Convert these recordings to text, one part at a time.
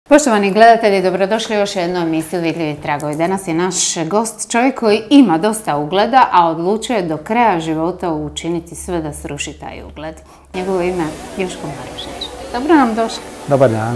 Poštovani gledatelji, dobrodošli u još jednu emisiju Vidljivi tragovi. Danas je naš gost čovjek koji ima dosta ugleda, a odlučuje do kraja života učiniti sve da sruši taj ugled. Njegovo ime je Joško Marušić. Dobro nam došli. Dobar dan.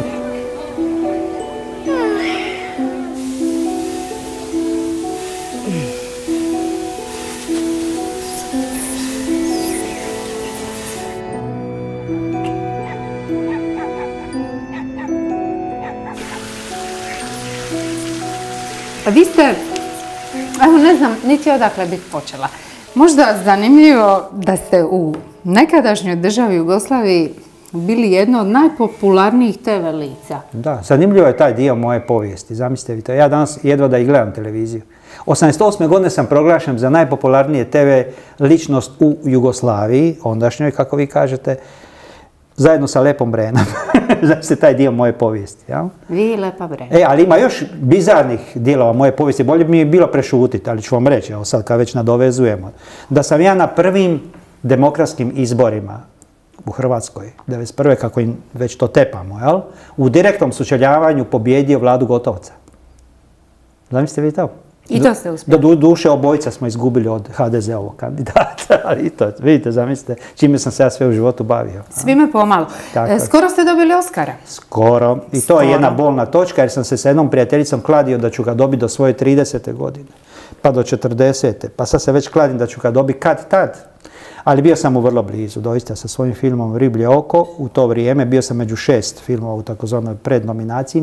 Vi ste, evo ne znam, niti odakle bih počela. Možda zanimljivo da ste u nekadašnjoj državi Jugoslaviji bili jedno od najpopularnijih TV lica. Da, zanimljivo je taj dio moje povijesti, zamislite vi to. Ja danas jedva da i gledam televiziju. 88. godine sam proglašen za najpopularnije TV ličnost u Jugoslaviji, ondašnjoj, kako vi kažete, zajedno sa Lepom Brenom. Znači, taj dio moje povijesti. Ja? Vi i Lepa Brena. Ali ima još bizarnih dijelova moje povijesti. Bolje bi mi je bilo prešutiti, ali ću vam reći, evo sad kad već nadovezujemo, da sam ja na prvim demokratskim izborima u Hrvatskoj, 1991. kako im već to tepamo, jel? U direktnom sučeljavanju pobijedio Vladu Gotovca. Zamislite vi to? I to ste uspjeli. Do duše obojica smo izgubili od HDZ-ovog kandidata, ali to, vidite, zamislite, čime sam se ja sve u životu bavio. Svime pomalo. Skoro ste dobili Oskara. Skoro. I to je jedna bolna točka, jer sam se sa jednom prijateljicom kladio da ću ga dobiti do svoje 30. godine, pa do 40. Pa sad se već kladim da ću ga dobiti kad tad. Ali bio sam mu vrlo blizu, doista sa svojim filmom Riblje oko. U to vrijeme bio sam među 6 filmova u takozvanoj prednominaciji.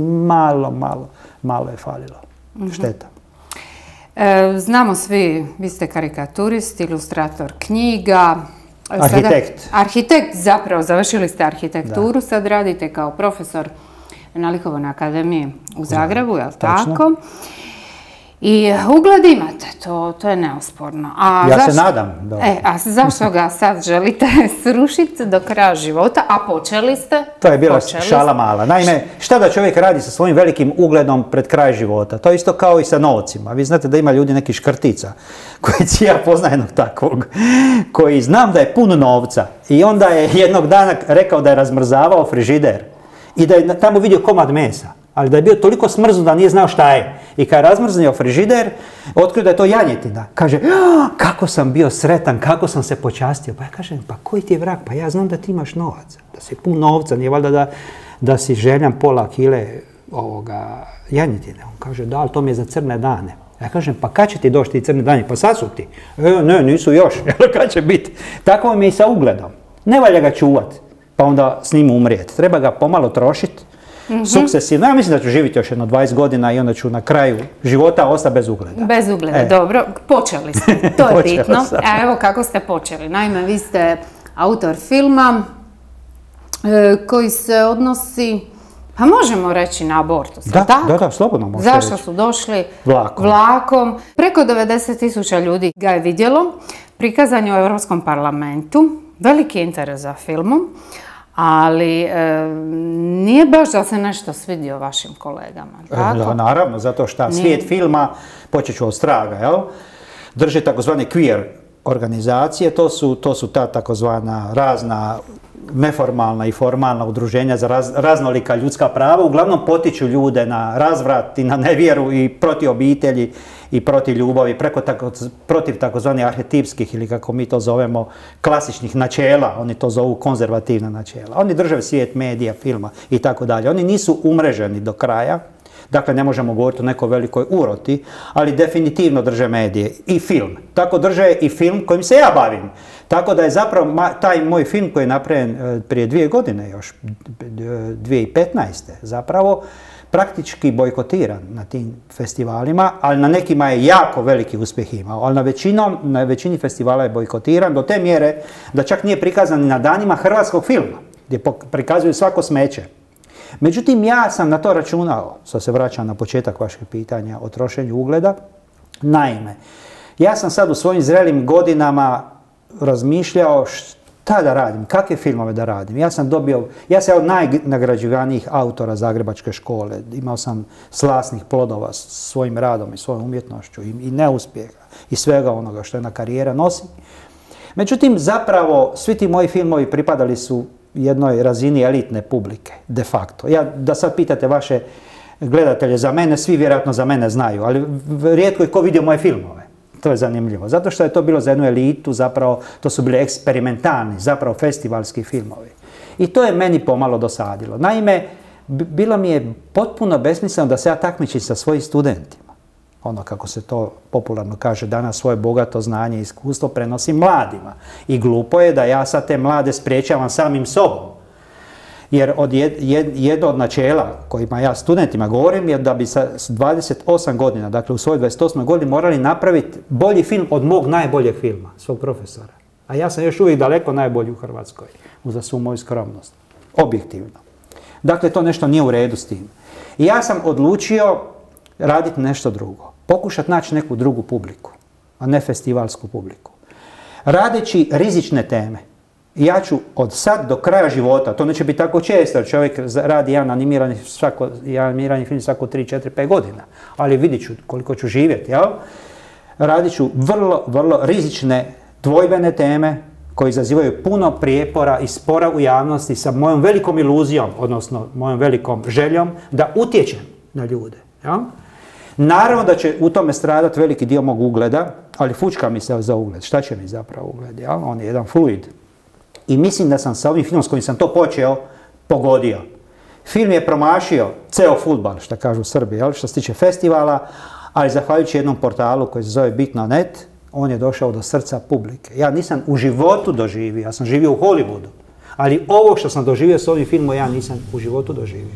Malo je falilo. Šteta. Znamo svi, vi ste karikaturist, ilustrator knjiga. Arhitekt. Arhitekt, zapravo, završili ste arhitектuru, sad radite kao profesor na Likovnoj akademiji u Zagrebu, je li tako? I ugled imate, to je neosporno. Ja se nadam. A zašto ga sad želite srušiti do kraja života, a počeli ste? To je bila šala mala. Naime, šta da čovjek radi sa svojim velikim ugledom pred kraj života? To je isto kao i sa novcima. Vi znate da ima ljudi nekih škrtica, koji ja poznajem jednog takvog, koji znam da je pun novca i onda je jednog dana rekao da je razmrzavao frižider i da je tamo vidio komad mesa. Ali da je bio toliko smrznut da nije znao šta je. I kad je razmrznio frižider, otkrio da je to janjetina. Kaže, kako sam bio sretan, kako sam se počastio. Pa ja kažem, pa koji ti je vrag? Pa ja znam da ti imaš novac, da si pun novca, nije valjda da si željan pola kile janjetine. On kaže, da, ali to mi je za crne dane. Ja kažem, pa kad će ti doći ti crni dani? Pa sad su ti. Ne, nisu još. Kad će biti? Tako mi je i sa ugledom. Ne valja ga čuvati, pa onda s njim umrijeti. Treba ga pomalo trošiti. Sukcesivno. Ja mislim da ću živjeti još jedno 20 godina i onda ću na kraju života ostati bez ugleda. Bez ugleda, dobro. Počeli ste, to je bitno. A evo kako ste počeli. Naime, vi ste autor filma koji se odnosi, pa možemo reći na abortus. Da, slobodno možete reći. Zašto su došli vlakom? Preko 90.000 ljudi ga je vidjelo. Prikazan je u Europskom parlamentu. Veliki interes za filmom. Ali nije baš da se nešto svidio vašim kolegama, tako? Naravno, zato što svijet filma, počet ću od straga, jel? Drži takozvane queer organizacije, to su ta takozvana razna neformalna i formalna udruženja za raznolika ljudska prava. Uglavnom potiču ljude na razvrat i na nevjeru i protiv obitelji i protiv ljubavi, protiv takozvanih arhetipskih ili kako mi to zovemo klasičnih načela, oni to zovu konzervativna načela. Oni drže svijet medija, filma i tako dalje. Oni nisu umreženi do kraja, dakle ne možemo govoriti o nekoj velikoj uroti, ali definitivno drže medije i film. Tako drže i film kojim se ja bavim. Tako da je zapravo taj moj film koji je napravljen prije 2 godine još, 2015. zapravo, praktički bojkotiran na tim festivalima, ali na nekima je jako veliki uspjeh imao. Ali na većini festivala je bojkotiran do te mjere da čak nije prikazan na danima hrvatskog filma, gdje prikazuju svako smeće. Međutim, ja sam na to računao, sad se vraćam na početak vašeg pitanja o trošenju ugleda. Naime, ja sam sad u svojim zrelim godinama razmišljao šta da radim, kakve filmove da radim. Ja sam od najnagrađivanijih autora Zagrebačke škole. Imao sam slasnih plodova s svojim radom i svojom umjetnošću i neuspjeha i svega onoga što jedna karijera nosi. Međutim, zapravo, svi ti moji filmovi pripadali su jednoj razini elitne publike, de facto. Da sad pitate vaše gledatelje za mene, svi vjerojatno za mene znaju, ali rijetko je ko vidio moje filmove. To je zanimljivo. Zato što je to bilo za jednu elitu, zapravo to su bili eksperimentalni, zapravo festivalski filmovi. I to je meni pomalo dosadilo. Naime, bilo mi je potpuno besmisleno da se ja takmičim sa svojim studentima. Ono kako se to popularno kaže danas, svoje bogato znanje i iskustvo prenosim mladima. I glupo je da ja sad te mlade spriječavam samim sobom. Jer jedno od načela kojima ja studentima govorim je da bi sa 28 godina, dakle u svojoj 28. godini morali napraviti bolji film od mog najboljeg filma, svog profesora. A ja sam još uvijek daleko najbolji u Hrvatskoj, uza svu moju skromnost. Objektivno. Dakle, to nešto nije u redu s tim. I ja sam odlučio raditi nešto drugo. Pokušati naći neku drugu publiku, a ne festivalsku publiku. Radeći rizične teme. Ja ću od sad do kraja života, to neće biti tako često, jer čovjek radi jedan animirani film svako 3, 4, 5 godina. Ali vidit ću koliko ću živjeti, jel? Radit ću vrlo rizične, dvojbene teme koje izazivaju puno prijepora i spora u javnosti sa mojom velikom iluzijom, odnosno mojom velikom željom da utječem na ljude. Ja? Naravno da će u tome stradati veliki dio mog ugleda, ali fučka mi se za ugled. Šta će mi zapravo ugled? Ja? On je jedan fluid. I mislim da sam sa ovim filmom s kojim sam to počeo pogodio. Film je promašio ceo fudbal, što kažu Srbi, jel? Što se tiče festivala, ali zahvaljujući jednom portalu koji se zove Bitno.net, on je došao do srca publike. Ja nisam u životu doživio, ja sam živio u Hollywoodu, ali ovo što sam doživio s ovim filmom ja nisam u životu doživio.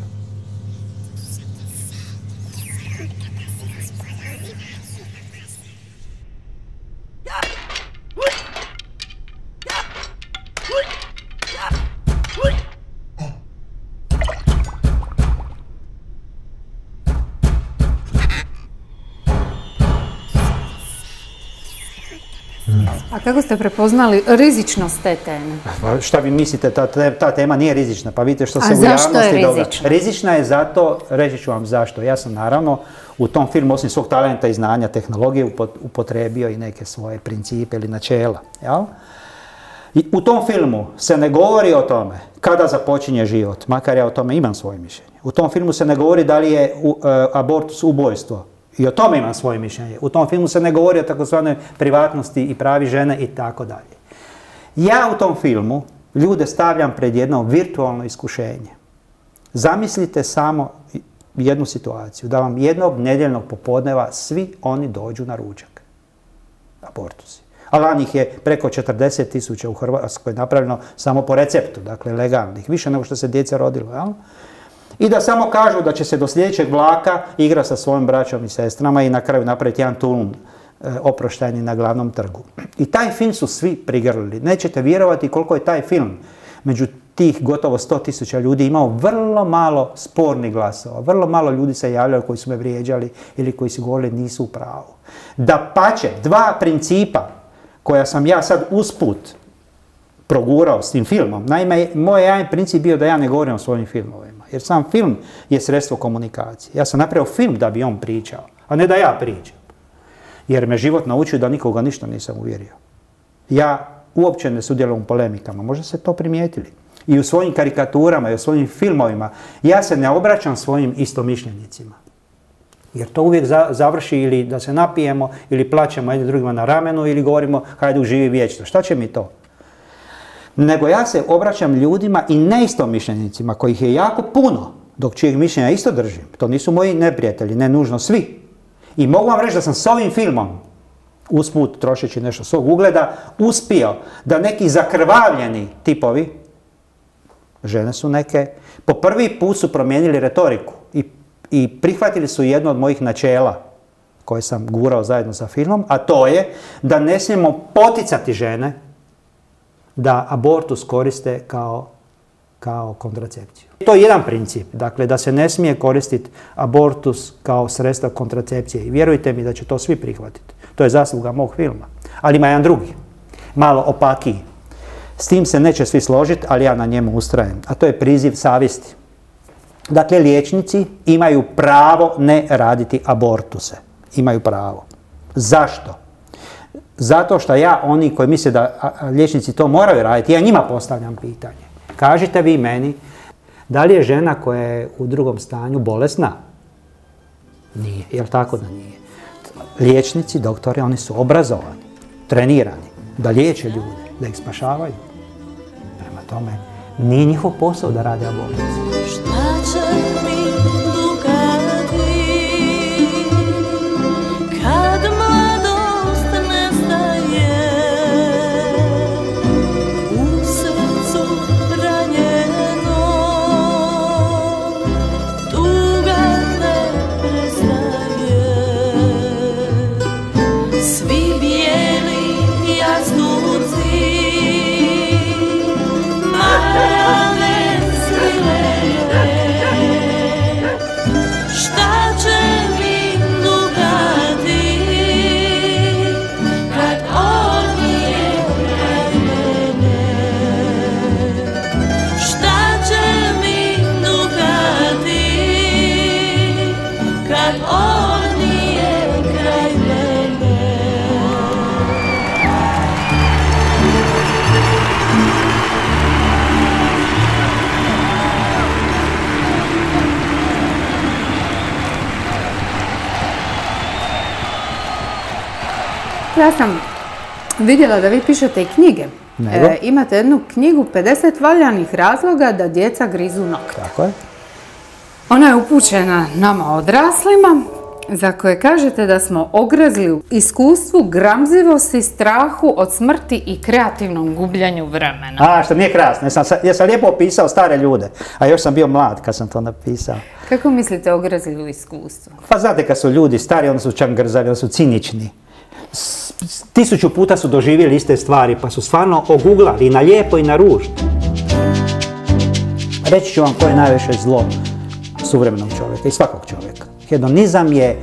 A kako ste prepoznali rizičnost te teme? Šta vi mislite, ta tema nije rizična, pa vidite što se u javnosti događa. A zašto je rizična? Rizična je zato, reći ću vam zašto. Ja sam naravno u tom filmu, osim svog talenta i znanja tehnologije, upotrebio i neke svoje principe ili načela. Jel? I u tom filmu se ne govori o tome kada započinje život, makar ja o tome imam svoje mišljenje. U tom filmu se ne govori da li je abortus ubojstvo. I o tome imam svoje mišljenje. U tom filmu se ne govori o takozvanoj privatnosti i pravi žene i tako dalje. Ja u tom filmu ljude stavljam pred jedno virtualno iskušenje. Zamislite samo jednu situaciju, da vam jednog nedjeljnog popodneva svi oni dođu na ručak. Abortusi. A lani ih je preko 40.000 u Hrvatskoj napravljeno samo po receptu, dakle legalnih, više nego što se djeca rodilo, jel? I da samo kažu da će se do sljedećeg vlaka igra sa svojim braćom i sestrama i na kraju napraviti jedan tulum oproštajni na glavnom trgu. I taj film su svi prigrlili. Nećete vjerovati koliko je taj film među tih gotovo 100.000 ljudi imao vrlo malo spornih glasova. Vrlo malo ljudi se javljali koji su me vrijeđali ili koji su govorili nisu u pravu. Dapače, dva principa koja sam ja sad usput progurao s tim filmom. Naime, moj jedan princip bio da ja ne govorim o svojim filmovima. Jer sam film je sredstvo komunikacije. Ja sam napravio film da bi on pričao, a ne da ja pričam. Jer me život naučio da nikoga ništa nisam uvjerio. Ja uopće ne sudjelujem u polemikama, možda ste to primijetili. I u svojim karikaturama i u svojim filmovima ja se ne obraćam svojim istomišljenicima. Jer to uvijek završi ili da se napijemo ili plaćemo jedni drugima na ramenu ili govorimo hajde uživi vječno. Šta će mi to? Nego ja se obraćam ljudima i neistomišljenicima kojih je jako puno, dok čijeg mišljenja isto držim. To nisu moji neprijatelji, ne nužno svi. I mogu vam reći da sam s ovim filmom, usput trošeći nešto svog ugleda, uspio da neki zakrvavljeni tipovi, žene su neke, po prvi put su promijenili retoriku i prihvatili su jedno od mojih načela koje sam gurao zajedno sa filmom, a to je da ne smijemo poticati žene da abortus koriste kao kontracepciju. To je jedan princip, dakle da se ne smije koristiti abortus kao sredstvo kontracepcije i vjerujte mi da će to svi prihvatiti. To je zasluga mog filma. Ali ima jedan drugi, malo opakiji. S tim se neće svi složiti, ali ja na njemu ustrajem, a to je priziv savjesti. Dakle, liječnici imaju pravo ne raditi abortuse. Imaju pravo. Zašto? Zato što ja, oni koji misle da liječnici to moraju raditi, ja njima postavljam pitanje. Kažite vi meni, da li je žena koja je u drugom stanju bolesna? Nije, jel tako da nije? Liječnici, doktori, oni su obrazovani, trenirani, da liječe ljude, da ih spašavaju. Prema tome, nije njihov posao da rade abortus. Šta će mi dogati kad mladost nestaje, u srcu ranjeno, tuga ne prestaje. Svi bijeli jastuci, marame svilene, šta će mi dogati kad on nije kraj mene? Šta će mi dogati kad on nije kraj mene? Ja sam vidjela da vi pišete i knjige. Nego? Imate jednu knjigu 50 valjanih razloga da djeca grizu nokte. Tako je. Ona je upućena nama odraslima, za koje kažete da smo ogrezli u iskustvu, gramzivosti, strahu od smrti i kreativnom gubljanju vremena. A, što nije krasno. Jesam lijepo opisao stare ljude, a još sam bio mlad kad sam to napisao. Kako mislite ogrezli u iskustvu? Pa znate, kad su ljudi stari, onda su čak grzavi, onda su cinični. 1000 puta su doživjeli iste stvari, pa su stvarno oguglali i na lijepo i na ružno. Reći ću vam koje je najveće zlo suvremenog čovjeka i svakog čovjeka. Hedonizam je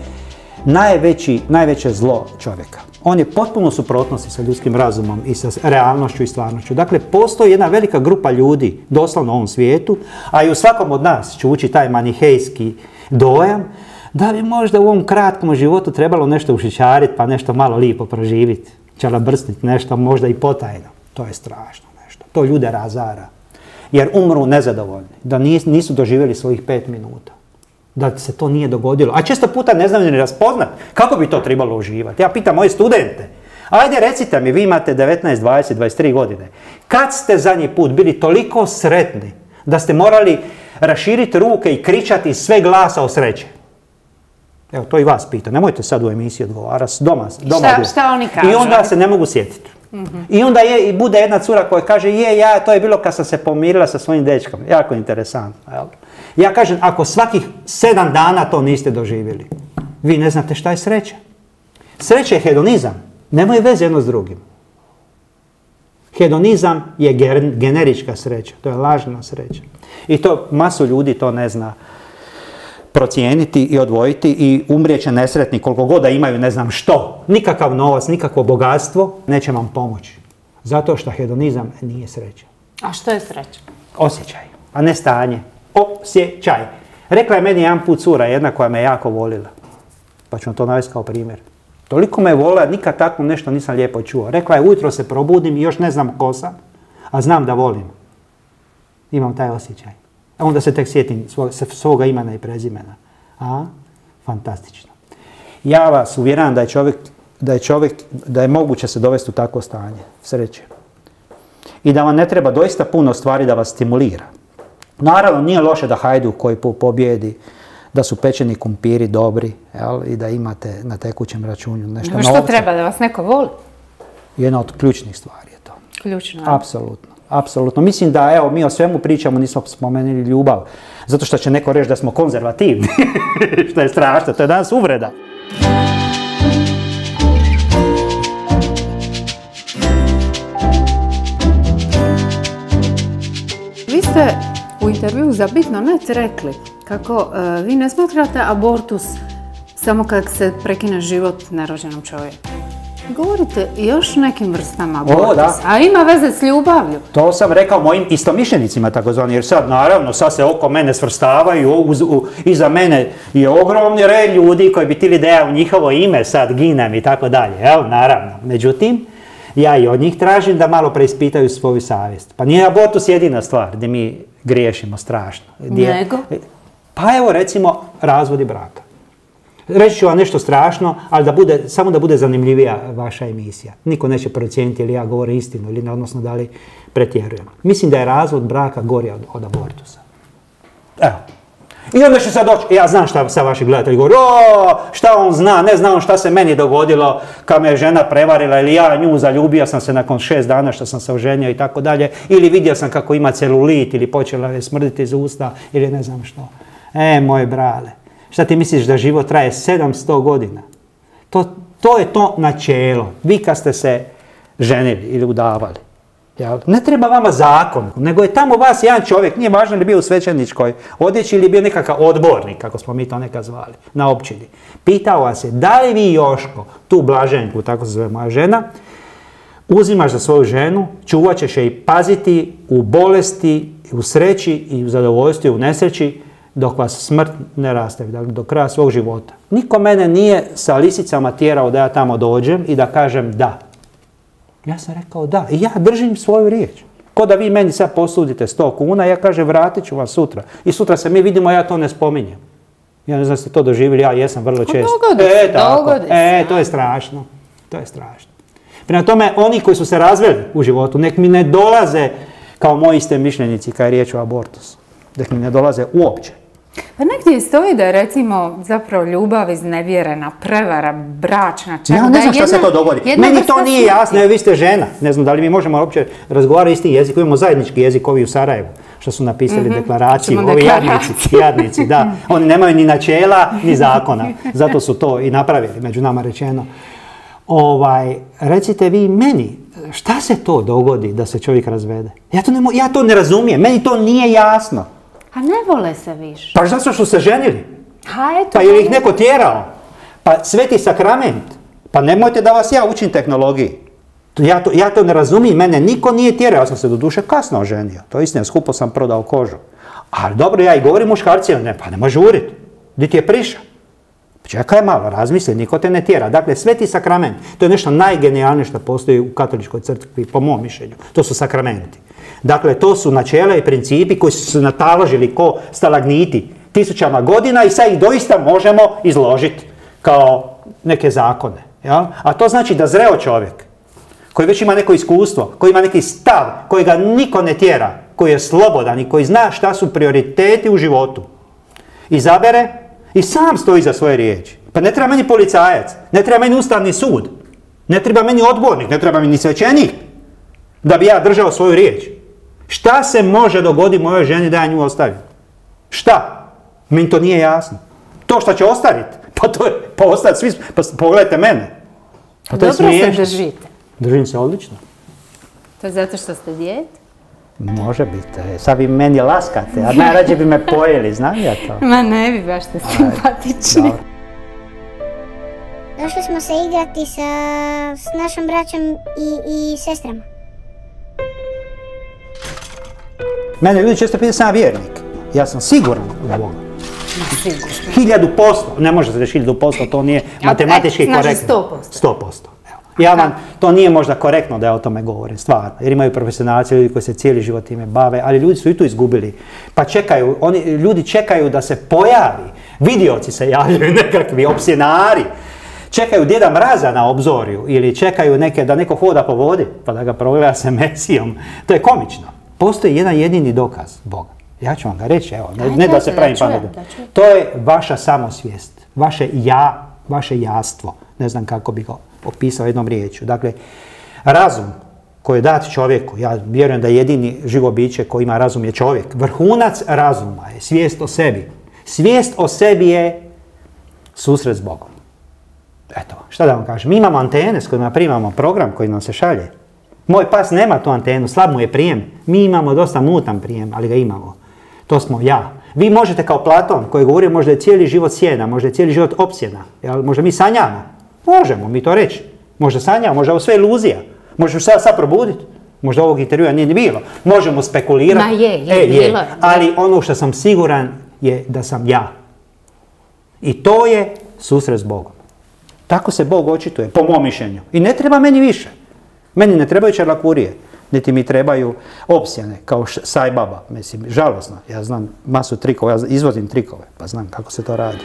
najveće zlo čovjeka. On je potpuno u suprotnosti sa ljudskim razumom i sa realnošću i stvarnošću. Dakle, postoji jedna velika grupa ljudi, doslovno u ovom svijetu, a i u svakom od nas čuči taj manihejski dojam, da bi možda u ovom kratkom životu trebalo nešto ušićariti, pa nešto malo lijepo proživiti, čalabrsniti nešto, možda i potajno. To je strašno nešto. To ljude razara. Jer umru nezadovoljni, da nisu doživjeli svojih 5 minuta. Da se to nije dogodilo. A često puta ne znam ni raspoznat kako bi to trebalo uživati. Ja pitam moje studente, ajde recite mi, vi imate 19, 20, 23 godine. Kad ste zadnji put bili toliko sretni da ste morali raširiti ruke i kričati iz sve glasa o sreće? Evo, to i vas pita. Nemojte sad u emisiji odgovarati. Doma šta oni kažu? I onda se ne mogu sjetiti. I onda bude jedna cura koja kaže, to je bilo kad sam se pomirila sa svojim dečkom. Jako interesantno. Jel? Ja kažem, ako svakih 7 dana to niste doživjeli, vi ne znate šta je sreća. Sreća je hedonizam. Nemoj veze jedno s drugim. Hedonizam je generička sreća. To je lažna sreća. I to masu ljudi to ne zna procijeniti i odvojiti i umrijeće nesretni koliko god da imaju ne znam što. Nikakav novac, nikakvo bogatstvo neće vam pomoći. Zato što hedonizam nije sreća. A što je sreća? Osjećaj, a ne stanje. Osjećaj. Rekla je meni jedan put cura jedna koja me jako volila. Pa ću vam to navesti kao primjer. Toliko me volila, nikad tako nešto nisam lijepo čuo. Rekla je, ujutro se probudim i još ne znam ko sam, a znam da volim. Imam taj osjećaj. A onda se tek sjetim svoga imena i prezimena. Fantastično. Ja vas uvjeram da je moguće se dovesti u takvo stanje sreće. I da vam ne treba doista puno stvari da vas stimulira. Naravno, nije loše da Hajduk koji pobjedi, da su pečeni kumpiri dobri, jel? I da imate na tekućem računu nešto novca. Što treba, da vas neko voli? Jedna od ključnih stvari je to. Ključno. Apsolutno. Apsolutno. Mislim da, evo, mi o svemu pričamo, nismo spomenuli ljubav. Zato što će neko reći da smo konzervativni. Što je strašno, to je danas uvreda. Vi ste u intervjuu za Bitno Net rekli kako vi ne smatrate abortus samo kad se prekine život nerođenom čovjeku. Govorite i još nekim vrstama abortusa, a ima veze s ljubavlju. To sam rekao mojim istomišljenicima takozvani, jer sad naravno sad se oko mene svrstavaju, iza mene je ogromni red ljudi koji bi htjeli da ja u njihovo ime sad ginem i tako dalje, naravno. Međutim, Ja i od njih tražim da malo preispitaju svoju savjest. Pa nije abortus jedina stvar gdje mi griješimo strašno. Nego? Pa evo recimo razvodi braka. Reći ću vam nešto strašno, ali samo da bude zanimljivija vaša emisija. Niko neće procijeniti ili ja govorim istinu ili ne, odnosno da li pretjerujem. Mislim da je razvod braka gori od abortusa. Evo. I onda će sad doći, ja znam šta sad vaši gledatelji govori, šta on zna, ne zna on šta se meni dogodilo kad me je žena prevarila ili ja nju zaljubio sam se nakon 6 dana što sam se oženio i tako dalje, ili vidio sam kako ima celulit ili počela je smrditi iz usta ili ne znam što. Moj brale, šta ti misliš da život traje 700 godina? To je to načelo. Vi kad ste se ženili ili udavali, ne treba vama zakon, nego je tamo vas jedan čovjek, nije važno li bio u svećeničkoj odjeći ili bio nekakav odbornik, kako smo mi to nekad zvali, na općini. Pitao vas je, da li vi Joško, tu Blaženku, tako se zove moja žena, uzimaš za svoju ženu, čuvat ćeš je i paziti u bolesti, u sreći i u zadovoljstvu i u nesreći, dok vas smrt ne rastavi, dakle do kraja svog života. Niko mene nije sa lisicama tjerao da ja tamo dođem i da kažem da. Ja sam rekao da. I ja držim svoju riječ. Ko da vi meni sad posudite 100 kuna, ja kažem vratit ću vam sutra. I sutra se mi vidimo, ja to ne spominjem. Ja ne znam ste to doživjeli, ja jesam vrlo često. Dogodi se. To je strašno. To je strašno. Prema tome, oni koji su se razveli u životu, nek mi ne dolaze kao moji istomišljenici kad je riječ o abortusu. Nek mi ne dolaze uopće. Pa negdje stoji da je recimo zapravo ljubav iznevjerena, prevara, bračna, čak. Ja ne znam šta se to dogodi. Meni to nije jasno, vi ste žena. Ne znam da li mi možemo uopće razgovarati isti jezik. Imamo zajednički jezik ovi u Sarajevu, što su napisali deklaraciju. Ovi jadnici, da. Oni nemaju ni načela, ni zakona. Zato su to i napravili, među nama rečeno. Recite vi meni, šta se to dogodi da se čovjek razvede? Ja to ne razumijem, meni to nije jasno. A ne vole se više. Pa zato što su se ženili. Pa ili ih neko tjerao. Pa sveti sakrament. Pa nemojte da vas ja učim tehnologiji. Ja to ne razumijem, mene niko nije tjerao. Ja sam se do duše kasno oženio. To je istina, skupo sam prodao kožu. Ali dobro, ja i govorim muškarcima, pa nemoj žurit. Di ti je priša? Čekaj malo, razmisli, niko te ne tjera. Dakle, sveti sakrament, to je nešto najgenijalnije što postoji u katoličkoj crkvi, po mom mišljenju. To su sakramenti. Dakle, to su načela i principi koji su se nataložili ko stalagniti tisućama godina i sad ih doista možemo izložiti kao neke zakone. Ja? A to znači da zreo čovjek, koji već ima neko iskustvo, koji ima neki stav, koji ga niko ne tjera, koji je slobodan i koji zna šta su prioriteti u životu, izabere i sam stoji za svoje riječi. Pa ne treba meni policajac, ne treba meni ustavni sud, ne treba meni odbornik, ne treba meni ni svećenik da bi ja držao svoju riječ. Šta se može dogoditi mojoj ženi da ja nju ostavim? Šta? Meni to nije jasno. To što će ostaviti, pa ostati svi, pa pogledajte mene. Pa to dobro se držite. Držim se odlično. To je zato što ste dijete? Može biti. Sad vi meni laskate, a najrađe bi me pojeli, znam ja to. Ma ne bi, baš ste simpatični. Došli smo se igrati s našom braćom i sestrama. Mene ljudi često pitaju, sam ja vjernik. Ja sam siguran u Boga. 1000%. Ne može se reći 1000%, to nije matematički korektno. Znači 100%. 100%. To nije možda korektno da ja o tome govorim, stvarno. Jer imaju profesionalci, ljudi koji se cijeli život time bave, ali ljudi su i tu izgubili. Pa čekaju, ljudi čekaju da se pojavi. Vidioci se javljaju, nekakvi opsjenari. Čekaju Djeda Mraza na obzorju ili čekaju da neko hoda po vodi pa da ga progleda se Mesijom. To je komično. Postoji jedan jedini dokaz Boga. Ja ću vam ga reći, evo, ne da se pravim pametno. To je vaša samosvijest, vaše jastvo. Ne znam kako bih ga opisao jednom riječju. Dakle, razum koji je dat čovjeku, ja vjerujem da jedini živo biće koji ima razum je čovjek. Vrhunac razuma je svijest o sebi. Svijest o sebi je susret s Bogom. Eto, šta da vam kažem, mi imamo antene s kojima primamo program koji nam se šalje. Moj pas nema tu antenu, slab mu je prijem. Mi imamo dosta mutan prijem, ali ga imamo. To smo ja. Vi možete kao Platon koji govori možda je cijeli život sjena, možda je cijeli život opsjena. Možda mi sanjamo. Možemo mi to reći. Možda sanjamo, možda ovo sve iluzija. Možeš sad probuditi. Možda ovog intervjua nije ni bilo. Možemo spekulirati. Ma je. Ali ono što sam siguran je da sam ja. I to je susret s Bogom. Tako se Bog očituje, po mom mišljenju. I ne treba meni više. Meni ne trebaju čarlakurije, niti mi trebaju opsjene, kao Sajbaba. Mislim, žalosno. Ja znam masu trikova, ja izvozim trikove, pa znam kako se to radi.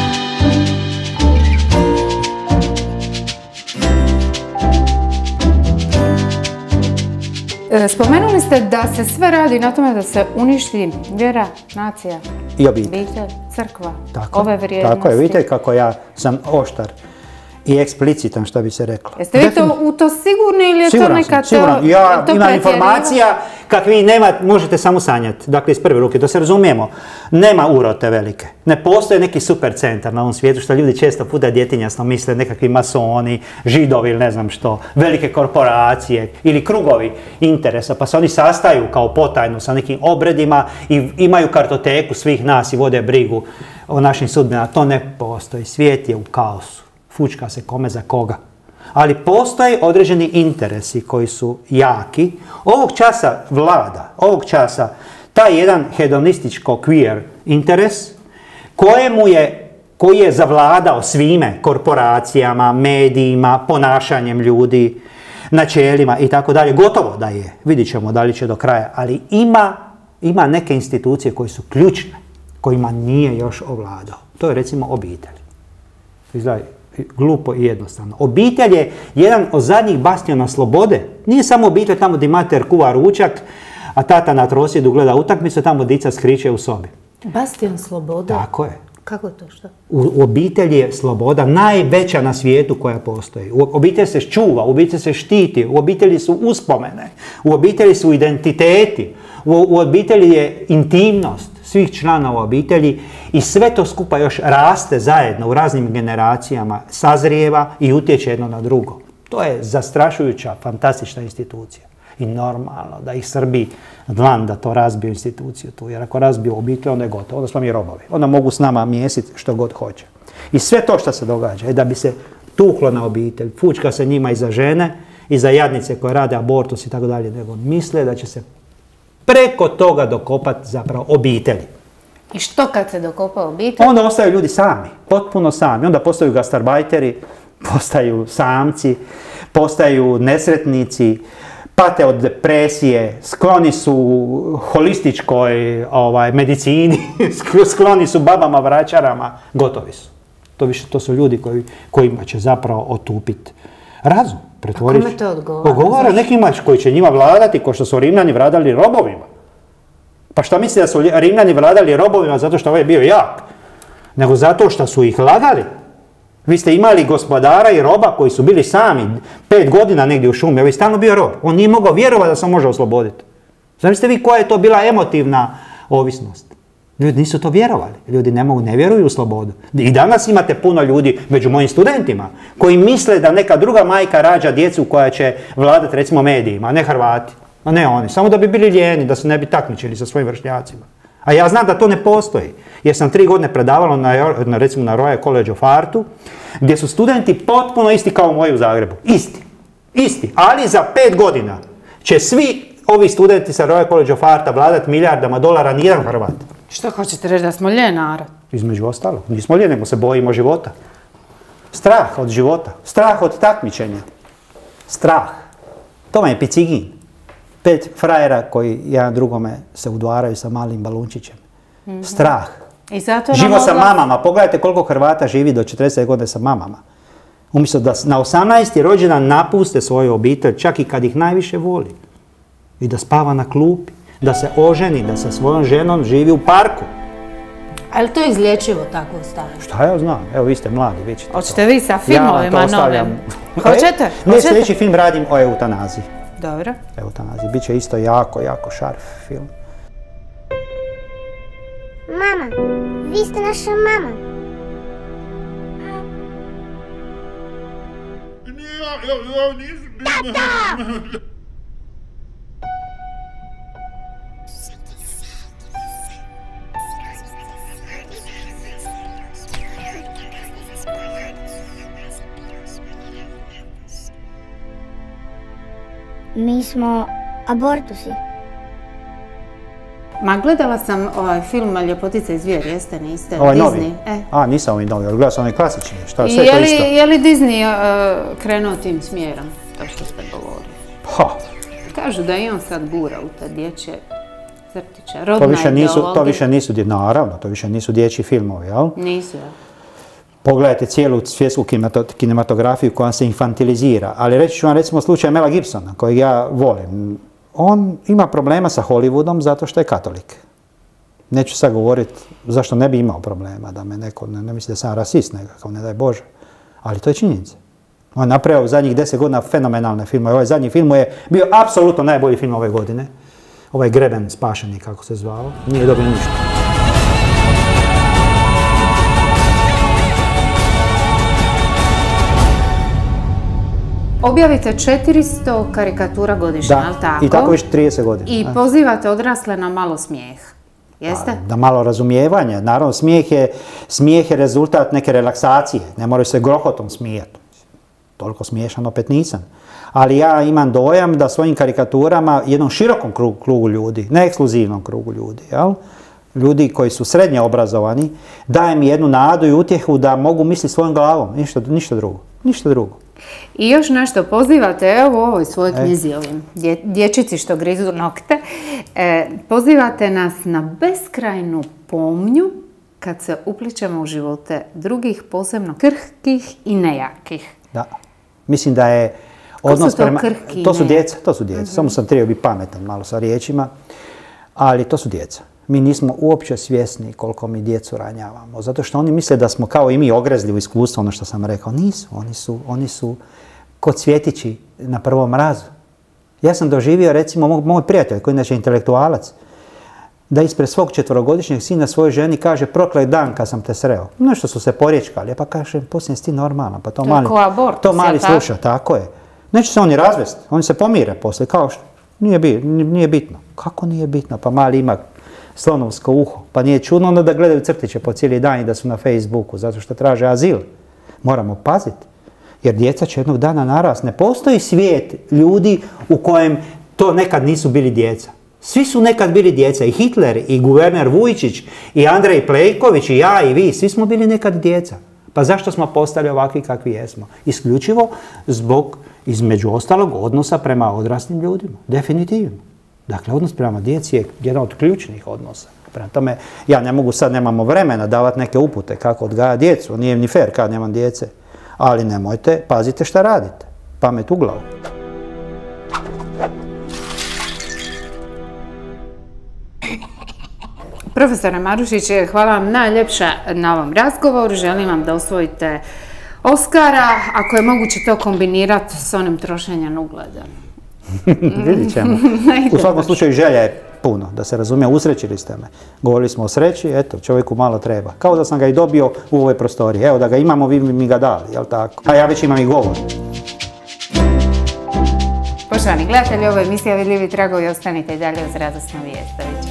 Spomenuli ste da se sve radi na tome da se uništi vjera, nacija, i obitelj, crkva, tako, ove vrijednosti. Tako je, vidite kako ja sam oštar i eksplicitan, što bi se reklo. Jeste vi u to sigurni ili je to neka Siguran. Ja imam informacija kakvi vi možete samo sanjati. Dakle, iz prve ruke, da se razumijemo, nema urote velike. Ne postoji neki super centar na ovom svijetu, što ljudi često puta djetinjasno misle, nekakvi masoni, židovi ili ne znam što, velike korporacije ili krugovi interesa, pa se oni sastaju kao potajno sa nekim obredima i imaju kartoteku svih nas i vode brigu o našim sudbinama. To ne postoji. Svijet je u kaosu. Fučka se kome za koga. Ali postoje određeni interesi koji su jaki. Ovog časa vlada, ovog časa taj jedan hedonističko queer interes koji je zavladao svime, korporacijama, medijima, ponašanjem ljudi, načelima i tako dalje. Gotovo da je. Vidit ćemo da li će do kraja. Ali ima neke institucije koje su ključne, kojima nije još ovladao. To je recimo obitelj. Izgleda glupo i jednostavno. Obitelj je jedan od zadnjih bastiona slobode. Nije samo obitelj tamo gdje mater kuva ručak, a tata na trosjedu gleda utakmicu, tamo dica skriče u sobi. Bastion slobode? Tako je. Kako to što? U obitelji je sloboda najveća na svijetu koja postoji. U obitelji se čuva, u obitelji se štiti, u obitelji su uspomene, u obitelji su identiteti, u obitelji je intimnost svih članova obitelji i sve to skupa još raste zajedno u raznim generacijama, sazrijeva i utječe jedno na drugo. To je zastrašujuća, fantastična institucija. I normalno da ih Srbi dlan da to razbiju instituciju tu, jer ako razbiju obitelj, onda je gotovo, onda smo mi robovi. Onda mogu s nama mjesiti što god hoće. I sve to što se događa je da bi se tuklo na obitelj, fučka se njima i za žene, i za jadnice koje rade abortus i tako dalje, nego misle da će se preko toga dokopati zapravo obitelji. I što kad se dokopa obitelj? Onda ostaju ljudi sami, potpuno sami. Onda postaju gastarbajteri, postaju samci, postaju nesretnici, pate od depresije, skloni su holističkoj medicini, skloni su babama, vraćarama, gotovi su. To su ljudi kojima će zapravo otupiti razum. A kome to odgovara? Odgovara nekima koji će njima vladati, kao što su Rimljani vladali robovima. Pa šta misli da su Rimljani vladali robovima zato što ovaj je bio jak? Nego zato što su ih lagali. Vi ste imali gospodara i roba koji su bili sami 5 godina negdje u šumi. Ovaj je stalno bio rob. On nije mogao vjerovati da se može osloboditi. Zamislite vi koja je to bila emotivna ovisnost. Ljudi nisu to vjerovali. Ljudi ne vjeruju u slobodu. I danas imate puno ljudi među mojim studentima koji misle da neka druga majka rađa djecu koja će vladati recimo medijima, a ne Hrvati. A ne oni. Samo da bi bili lijeni, da se ne bi takmičili sa svojim vršnjacima. A ja znam da to ne postoji. Jer sam 3 godine predavalo recimo na Royal College of Artu, gdje su studenti potpuno isti kao moji u Zagrebu. Isti. Ali za 5 godina će svi ovi studenti sa Royal College of Arta vladati milijardama dolara, nijedan Hrvat. Što hoćete reći, da smo lijen narod? Između ostalog. Nismo lijeni, nego se bojimo života. Strah od života. Strah od takmičenja. Strah. To vam je picigin. 5 frajera koji jedan drugome se udvaraju sa malim balunčićem. Strah. I zato Živo sa mamama. Pogledajte koliko Hrvata živi do 40 godina sa mamama. Umjesto da na 18. rođendan napuste svoju obitelj, čak i kad ih najviše voli. I da spava na klupi. Da se oženi, da sa svojom ženom živi u parku. Ali to je izlječivo tako stanje? Šta ja znam? Evo vi ste mladi, vi ćete to. Hoćete vi sa filmovima novim? Hoćete? Ne, sljedeći film radim o eutanaziji. Dobro. Eutanaziji. Biće isto jako šarf film. Mama, vi ste naša mama. Mi smo abortusi. Ma gledala sam ovaj film Ljepotica i zvijer, jeste, niste? Ovaj Disney. novi? A, nisam ovaj novi, ali gledala sam onaj klasični. Šta, sve to isto? Je li Disney krenuo tim smjerom, to što ste govorili? Ha, Kažu da i on sad gura u te dječje crtiće. Rodna ideologija. to više nisu, naravno, to više nisu dječji filmovi, jel? Nisu, ja. Pogledajte cijelu svjetsku kinematografiju koja se infantilizira. Ali reći ću vam recimo slučaj Mela Gibsona, kojeg ja volim. On ima problema sa Hollywoodom zato što je katolik. Neću sad govoriti zašto ne bi imao problema, da me neko ne misli da sam rasist nekakav, ne daj Bože. Ali to je činjenica. On je napravio u zadnjih 10 godina fenomenalne filmove. Ovaj zadnji film je bio apsolutno najbolji film ove godine. Ovaj Greben spašeni, kako se zvao. Nije dobio ništa. Objavite 400 karikatura godišnje, ali tako? I tako već 30 godina. I pozivate odrasle na malo smijeh. Jeste? Da malo razumijevanje. Naravno, smijeh je rezultat neke relaksacije. Ne moraju se grohotom smijeti. Toliko smiješan opet nisam. Ali ja imam dojam da svojim karikaturama jednom širokom krugu ljudi, ne ekskluzivnom krugu ljudi, jel? Ljudi koji su srednje obrazovani, daje mi jednu nadu i utjehu da mogu misliti svojom glavom. Ništa drugo. Ništa drugo. I još nešto pozivate, evo u ovoj svojoj knjizi, ovim dječici što grizu nokte, pozivate nas na beskrajnu pomnju kad se upličemo u živote drugih, posebno krhkih i nejakih. Da. Mislim da je odnos prema... To su djeca. Samo sam trebao biti pametan malo sa riječima, ali to su djeca. Mi nismo uopće svjesni koliko mi djecu ranjavamo, zato što oni misle da smo kao i mi ogrezli u iskustvu, ono što sam rekao. Nisu, oni su ko cvjetići na prvom mrazu. Ja sam doživio, recimo, moj prijatelj, koji je inače intelektualac, da ispred svog 4-godišnjeg sina svojoj ženi kaže proklet dan kad sam te sreo. Nešto su se porječkali, pa kaže, poslije si ti normalna, pa to mali sluša, tako je. Neće se oni razvesti, oni se pomire poslije, kao što nije bitno. Kako nije bitno? Pa mali ima slonovsko uho, pa nije čudno onda da gledaju crtiće po cijeli dan i da su na Facebooku, zato što traže azil. Moramo paziti, jer djeca će jednog dana narasti. Ne postoji svijet ljudi u kojem to nekad nisu bili djeca. Svi su nekad bili djeca, i Hitler, i guverner Vujčić, i Andrej Plenković, i ja, i vi, svi smo bili nekad djeca. Pa zašto smo postali ovakvi kakvi jesmo? Isključivo zbog, između ostalog, odnosa prema odraslim ljudima. Definitivno. Dakle, odnos prema djeci je jedan od ključnih odnosa. Prema tome, ja ne mogu sad, nemamo vremena davati neke upute kako odgajati djecu. Nije ni fair kad nemam djece. Ali nemojte, pazite šta radite. Pamet u glavu. Profesore Marušić, hvala vam najljepša na ovom razgovoru. Želim vam da osvojite Oskara, ako je moguće to kombinirati s onim trošenjem ugleda. Vidit ćemo. U svakom slučaju želja je puno, da se razumije, usrećili ste me. Govorili smo o sreći, eto, čovjeku malo treba. Kao da sam ga i dobio u ovoj prostoriji. Evo, da ga imamo, vi mi ga dali, jel tako? A ja već imam i govor. Poštovani gledatelji, ovo je emisija Vidljivi tragovi, ostanite i dalje uz Radosnu Vijestović.